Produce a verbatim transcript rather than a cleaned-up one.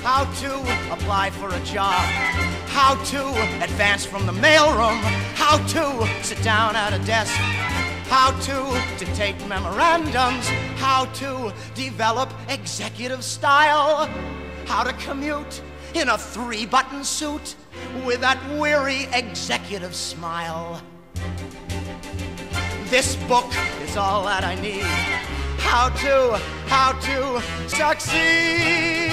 how to apply for a job, how to advance from the mailroom, how to sit down at a desk, how to dictate memorandums, how to develop executive style, how to commute in a three-button suit with that weary executive smile. This book is all that I need. How to, how to succeed.